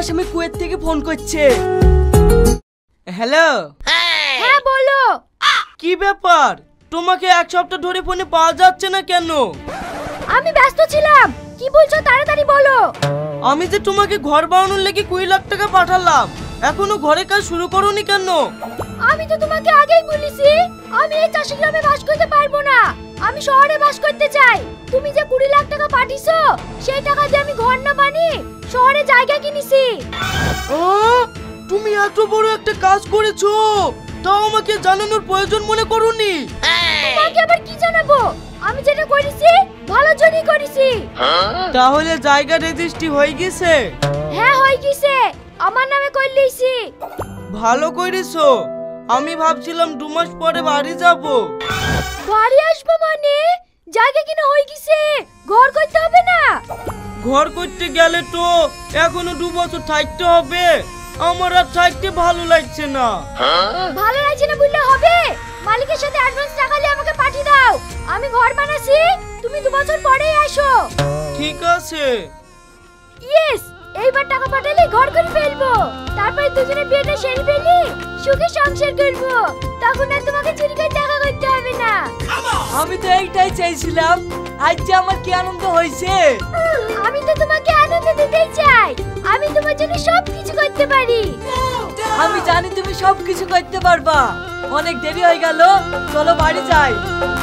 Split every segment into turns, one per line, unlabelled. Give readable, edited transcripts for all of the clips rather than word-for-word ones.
তোমার স্বামী কুয়েত থেকে ফোন করছে। হ্যালো।
হ্যাঁ বলো।
কি ব্যাপার, তোমাকে এক সপ্তাহ ধরে ফোনে পাওয়া যাচ্ছে না কেন?
আমি ব্যস্ত ছিলাম। কি বলছো তাড়াতাড়ি বলো।
আমি যে তোমাকে ঘর বানানোর লেগে 20 লাখ টাকা পাঠালাম, এখনো ঘরে কাজ শুরু করোনি কেন?
আমি তো তোমাকে আগেই বলেছি আমি এই চাষি গ্রামে বাস করতে পারবো না, আমি শহরে বাস করতে চাই। তুমি যে 20 লাখ টাকা পাঠিয়েছো সেই টাকা দিয়ে আমি ঘর না বানিয়ে শহরে জায়গা কিনেছি।
তুমি এত বড় একটা কাজ করেছো, তাও আমাকে জানানোর প্রয়োজন মনে করোনি?
তোমাকে আবার কি জানাবো, আমি যেটা করেছি ভালোর জন্যই করেছি।
তাহলে জায়গা রেজিস্ট্রি হয়ে গেছে?
হ্যাঁ হয়ে গেছে, আমার নামে করে লিয়েছি।
ভালো করেছো। আমি ভাবছিলাম 2 মাস পরে বাড়ি যাব।
বাড়ি আসবো মানে? জায়গা কিনা হয়ে গেছে, ঘর করতে হবে না?
ঘর করতে গেলে তো এখনো 2 বছর থাকতে হবে। আমার আর থাকতে ভালো লাগছে না।
ভালো লাগছে না বললে হবে? মালিকের সাথে অ্যাডভান্স টাকা নিয়ে আমাকে পাঠিয়ে দাও, আমি ঘর বানাচ্ছি, তুমি 2 বছর পরেই আসো।
ঠিক আছে।
ইয়েস, এইবার টাকা পাঠালে ঘর করে ফেলবো, তারপরে দুজনে বিয়েটা সেরে ফেলি, সুখে সংসার করবো, তখন আর তোমাকে চুরি করে টাকা করতে হবে না।
আমি তো এইটাই চাইছিলাম। আজ যে আমার কি আনন্দ হয়েছে।
আমি তো তোমাকে আনন্দ দিতেই চাই, আমি তোমার জন্য সব কিছু করতে পারি।
আমি জানি তুমি সব কিছু করতে পারবা। অনেক দেরি হয়ে গেল, চলো বাড়ি যাই।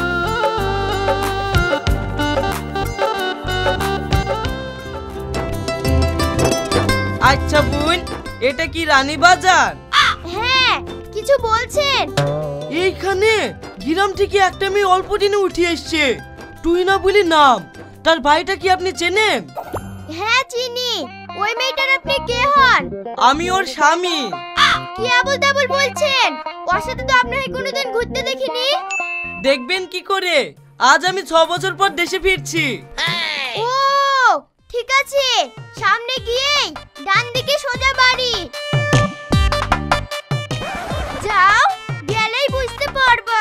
আচ্ছা বোন, এটা কি রানী বাজার?
হ্যাঁ, কিছু বলছেন?
এইখানে গ্রাম থেকে একটা মেয়ে অল্প দিনে উঠে এসছে, তুই না বলি নাম। তার ভাইটা কি আপনি চেনেন?
হ্যাঁ চিনি। ওই মেয়েটার আপনি কে হন?
আমি ওর স্বামী।
কি আবল তাবল বলছেন? ওর সাথে তো আপনাকে কোনোদিন ঘুরতে দেখিনি।
দেখবেন কি করে, আজ আমি 6 বছর পর দেশে ফিরছি।
ও ঠিক আছে, সামনে গিয়েই ডান দিকে সোজা বাড়ি যাও, গেলেই বুঝতে পারবা।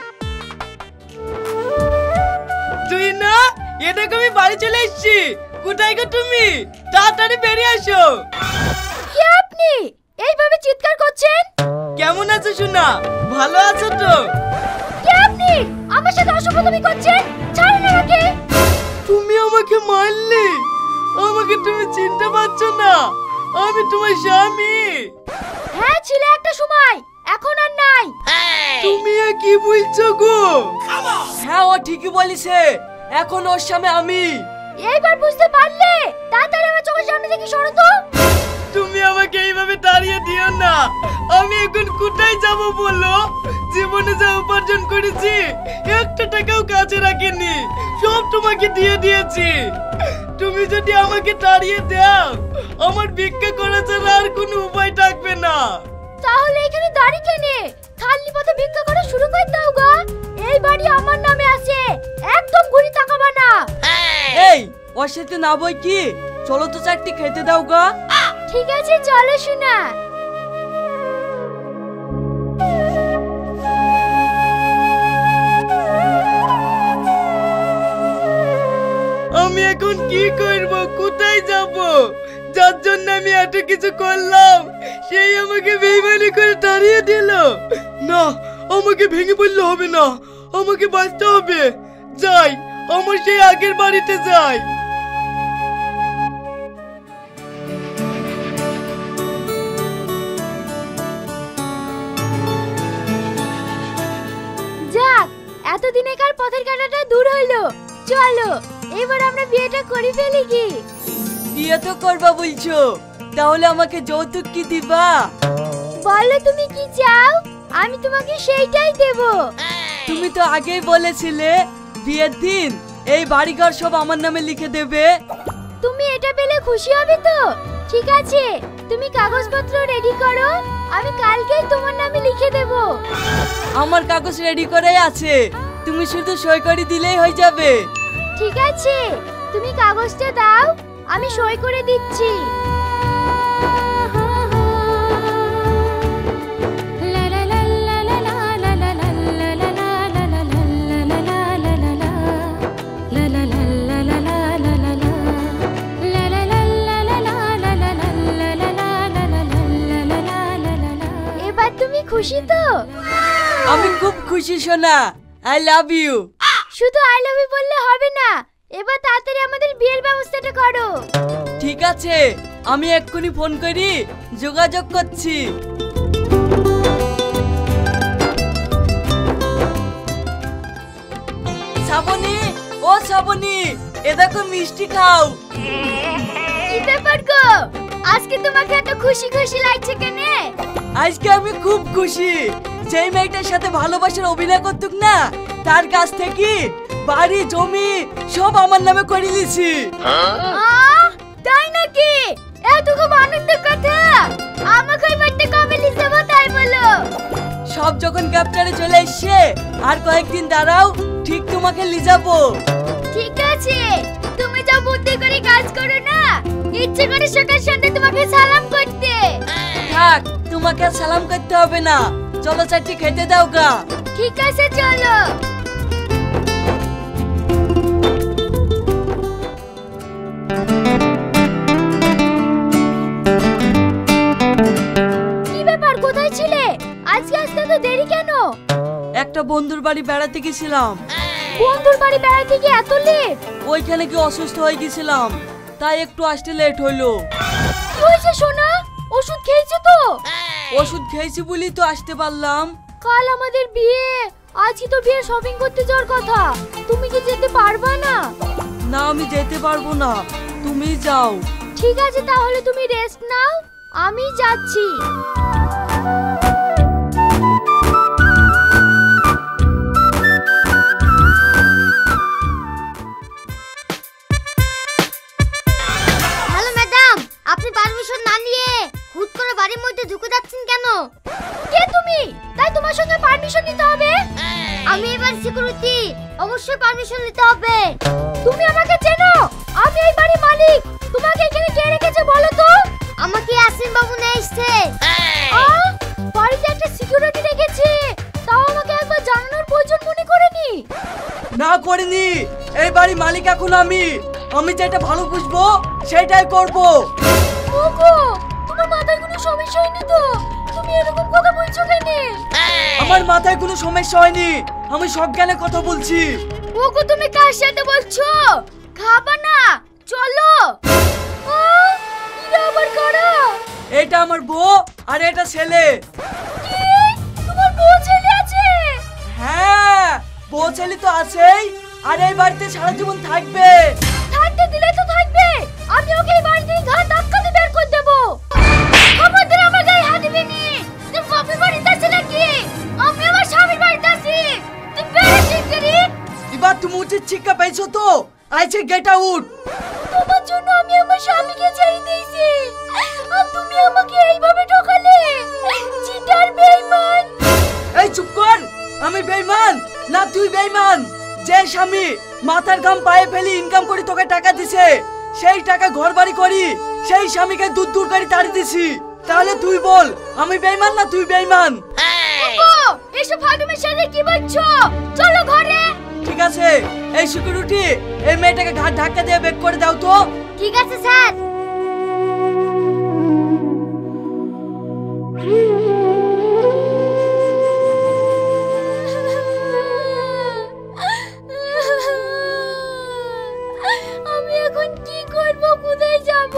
তুই না, এটাকে আমি বাড়ি চলে এসেছি। কোথায় গো তুমি? তাড়াতাড়ি বেরিয়ে আসো।
কে আপনি এইভাবে চিৎকার করছেন?
কেমন আছো সোনা? ভালো আছো তো?
কে আপনি? আমার সাথে অসভ্যতামি করছেন, ছাড়ুন আমাকে।
তুমি আমাকে মারলে, আমাকে তুমি চিনতে পারছো না? আমি তোমার স্বামী।
হ্যাঁ ছিল একটা সময়, এখন আর নাই।
তুমি কি বলছো গো? হ্যাঁ ও ঠিকই বলিছে, এখন ওর স্বামী আমি।
এইবার বুঝতে পারলে? তাড়াতাড়ি আমার চোখের সামনে থেকে সরো তো।
তুমি আমাকে এইভাবে তাড়িয়ে দিও না। আমি এখন কোথায় যাব বলো? জীবনে যা উপার্জন করেছি একটা টাকাও কাছে রাখিনি, সব তোমাকে দিয়ে দিয়েছি। তুমি যদি আমাকে তাড়িয়ে দাও, আমার ভিক্ষা করা ছাড়া আর কোনো উপায় থাকবে না।
তাহলে এখানে দাঁড়িয়ে কেনে খালি পথে ভিক্ষা করা শুরু করে দাও গা। এই বাড়ি আমার নামে আছে, একদম ঘুরি তাকাবা না।
এই ওর সাথে না বই কি, চলো তো চারটি খেতে দাও গা।
ঠিক আছে চলো শোনা।
আমি এখন কি করব, কোথায় যাব? যার জন্য আমি এত কিছু করলাম সেই আমাকে বেইমানি করে তাড়িয়ে দিল। না, আমাকে ভেঙে পড়লে হবে না, আমাকে বাঁচতে হবে। যাই, আমার সেই আগের বাড়িতে যাই।
যাক, এতদিনেকার পথের কাঁটাটা দূর হইলো। চলো এবার আমরা বিয়েটা করে ফেলি কি?
বিয়ে তো করবা বলছো, তাহলে আমাকে যৌতুক কি দিবা?
বলো তুমি কি চাও, আমি তোমাকে সেইটাই দেব।
তুমি তো আগেই বলেছিলে বিয়ের দিন এই বাড়িঘর সব আমার নামে লিখে দেবে।
তুমি এটা পেলে খুশি হবে তো? ঠিক আছে, তুমি কাগজপত্র রেডি করো, আমি কালকেই তোমার নামে লিখে দেব।
আমার কাগজ রেডি করেই আছে, তুমি শুধু সই করে দিলেই হয়ে যাবে।
ঠিক আছে, তুমি কাগজটা দাও, আমি সই করে দিচ্ছি। খুশি তো?
আমি খুব খুশি সোনা, আই লাভ ইউ।
শুধু আই লাভ ইউ বললে হবে না, এবার তাড়াতাড়ি আমাদের বিয়ের ব্যবস্থাটা করো।
ঠিক আছে, আমি এক্ষুনি ফোন করি যোগাযোগ করছি। শ্রাবণী, ও শ্রাবণী, এ দেখো মিষ্টি খাও।
কি ব্যাপার গো, আজকে তোমাকে এত খুশি খুশি লাগছে কেন?
আজকে আমি খুব খুশি। যেই মেয়েটার সাথে ভালোবাসার অভিনয় করতুক না, তার কাছ থেকে বাড়ি জমি সব আমার নামে করে দিয়েছি।
তাই নাকি? এত খুব আনন্দের কথা। আমাকে ওই বাড়িতে কবে নিয়ে যাবো তাই বলো।
সব যখন ক্যাপ্টারে চলে এসছে, আর কয়েকদিন দাঁড়াও, ঠিক তোমাকে নিয়ে যাবো।
ঠিক আছে, তুমি যা বুদ্ধি করে কাজ করো না, ইচ্ছে করে সকাল সন্ধ্যা তোমাকে সালাম করতে।
থাক, তোমাকে আর সালাম করতে হবে না, চলো চারটি খেতে দাও গা।
ঠিক আছে চলো। কি ব্যাপার, কোথায় ছিলে? আজকে আসতে তো দেরি কেন?
একটা বন্ধুর বাড়ি বেড়াতে গেছিলাম।
বন্ধুর বাড়ি বেড়াতে গিয়ে এত লেট?
ওইখানে কি অসুস্থ হয়ে গেছিলাম, তাই একটু আসতে লেট হইলো।
কি হয়েছে সোনা, ওষুধ খেয়েছো তো?
ওষুধ খেয়েছি বলি তো আসতে পারলাম।
কাল আমাদের বিয়ে, আজকে তো বিয়ে শপিং করতে যাওয়ার কথা, তুমি কি যেতে পারবা না?
না, আমি যেতে পারবো না, তুমি যাও।
ঠিক আছে, তাহলে তুমি রেস্ট নাও, আমি যাচ্ছি।
হ্যালো ম্যাডাম, আপনি পারমিশন না নিয়ে হুট করে বাড়ির মধ্যে ঢুকে যাচ্ছেন কেন?
কে তুমি? তাই তোমার সঙ্গে পারমিশন নিতে হবে?
আমি এবার সিকিউরিটি, অবশ্যই পারমিশন নিতে হবে।
তুমি আমাকে চেনো? আমি এই বাড়ির মালিক। তোমাকে এখানে কে রেখেছে বলো তো?
আমাকে ইয়াসিন বাবু নিয়ে এসেছে।
বাড়িতে একটা সিকিউরিটি রেখেছে, তাও আমাকে একবার জানানোর প্রয়োজন মনে করেনি।
না করিনি, এই বাড়ির মালিক এখন আমি। আমি যেটা ভালো বুঝবো সেটাই করবো।
ওগো, তোমার মাথায় কোনো সমস্যা হয়নি তো? তুমি এরকম কথা বলছো কেন?
আমার মাথায় কোনো সমস্যা হয়নি, আমি সব জ্ঞানে কথা বলছি।
ওগো, তুমি কার সাথে বলছো? খাবা না, চলো। এরা আবার কারা?
এটা আমার বউ আর এটা ছেলে।
কি? তোমার বউ ছেলে আছে?
হ্যাঁ, বউ ছেলে তো আছেই, আর এই বাড়িতে সারা জীবন থাকবে।
থাকতে দিলে তো থাকবে, আমি ওকে এই বাড়ি থেকে ঘাট ধাক্কা দিয়ে বের করে দেবো। আমাদের আমার গায়ে হাত দিবি নি। তোর বাপের বাড়িতে আছে নাকি? আমি আমার স্বামীর বাড়িতে আছি। তুই বেরো শিগগিরি।
এবার তুমি উচিত শিক্ষা পেয়েছো তো, আইছে গেট আউট।
তোমার জন্য আমি আমার স্বামীকে ছেড়ে দিয়েছি, আর তুমি আমাকে এইভাবে ঠকালে। চিটার বেঈমান।
এই চুপ কর, আমি বেঈমান না তুই বেঈমান। যে স্বামী মাথার ঘাম পায়ে ফেলি ইনকাম করে তোকে টাকা দিছে, সেই টাকা ঘর বাড়ি করি, সেই স্বামীকে দূর দূর করে তাড়িয়ে দিছি। তাহলে তুই বল, আমি বেঈমান না তুই বেঈমান?
ওগো, এসব ফালতুমের সাথে কি বলছো? চলো ঘরে।
ঠিক আছে, এই সিকিউরিটি এই মেয়েটাকে ঘাট ধাক্কা দিয়ে বের করে দাও তো।
ঠিক আছে স্যার।
আমি এখন কি করব, কোথায় যাব?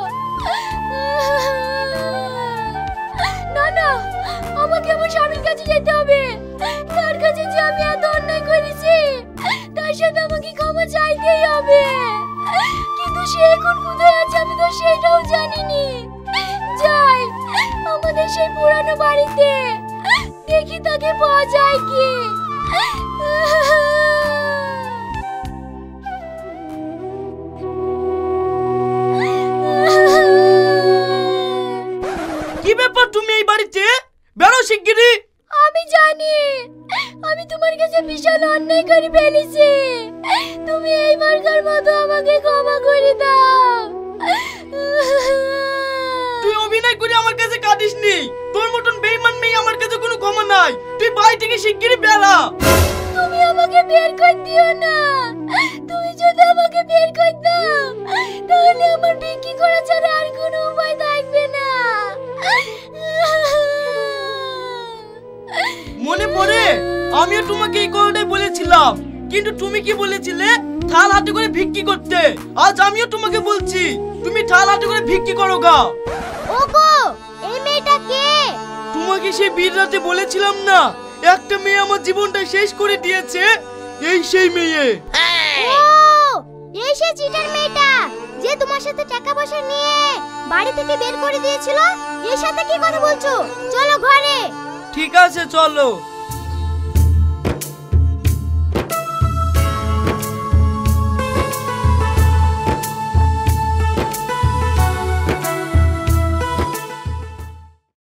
না না, আমাকে আমার স্বামীর কাছে যেতে হবে। তার কাছে যে আমি এত অন্যায় করেছি, তার সাথে আমাকে ক্ষমা চাইতেই হবে। কিন্তু সে এখন কোথায় আছে আমি তো সেটাও জানিনি। যাই আমাদের সেই পুরানো বাড়িতে, দেখি তাকে পাওয়া যায় কি।
কি ব্যাপার, তুমি এই বাড়িতে? বেরো শিগগিরই।
আমি জানি আমি তোমার কাছে বিশাল অন্যায় করে ফেলেছি, তুমি এইবারকার মতো আমাকে ক্ষমা করে দাও।
তুই অভিনয় করে আমার কাছে কাঁদিসনি, তোর মতন বেঈমান মেয়ে আমার কাছে কোনো ক্ষমা নাই। তুই বাড়ি থেকে শিগগিরই বেরা।
তুমি আমাকে বের করে দিও না। তুমি যদি আমাকে বের করে দাও, তাহলে আমার বিক্রি করা ছাড়া আর কোনো উপায় থাকবে না।
আরে আমিও তোমাকে এই কথাটাই বলেছিলাম, কিন্তু তুমি কি বলেছিলে? থাল হাতে করে ভিক্ষি করতে। আজ আমিও তোমাকে বলছি তুমি থাল হাতে করে ভিক্ষি করো গা।
ওগো, এই মেয়েটা কে?
তোমাকে সেই বীর রাতে বলেছিলাম না, একটা মেয়ে আমার জীবনটা শেষ করে দিয়েছে, এই সেই মেয়ে।
ও, এই সেই চিটার মেয়েটা যে তোমার সাথে টাকা পয়সা নিয়ে বাড়ি থেকে বের করে দিয়েছিল। এর সাথে কি কথা বলছো? চলো ঘরে।
ঠিক আছে চলো।